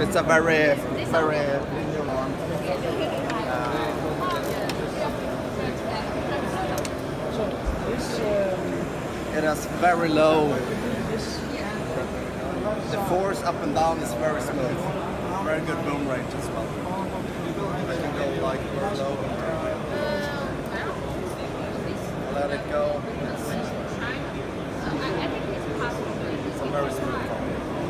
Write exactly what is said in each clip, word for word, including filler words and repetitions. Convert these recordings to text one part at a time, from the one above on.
So it's a very, very linear arm. Uh, So this um, it has very low. The force up and down is very smooth. Very good boom range as well. I can go like very low. Let it go. It's a very smooth phone.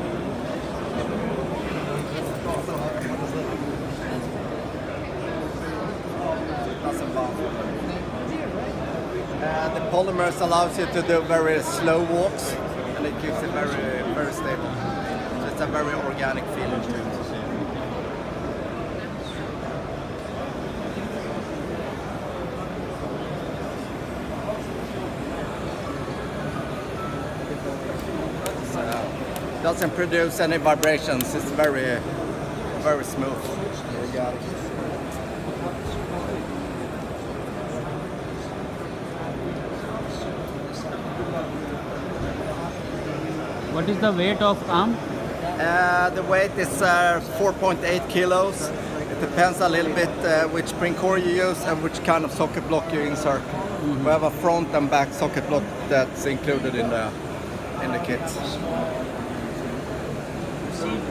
It doesn't bounce. Uh, the polymers allows you to do very slow walks, and it keeps it very, very stable. So it's a very organic feeling to it. So, doesn't produce any vibrations. It's very, very smooth. Organic. What is the weight of arm? Uh, the weight is uh, four point eight kilos. It depends a little bit uh, which spring core you use and which kind of socket block you insert. Mm-hmm. We have a front and back socket block that's included in the in the kit.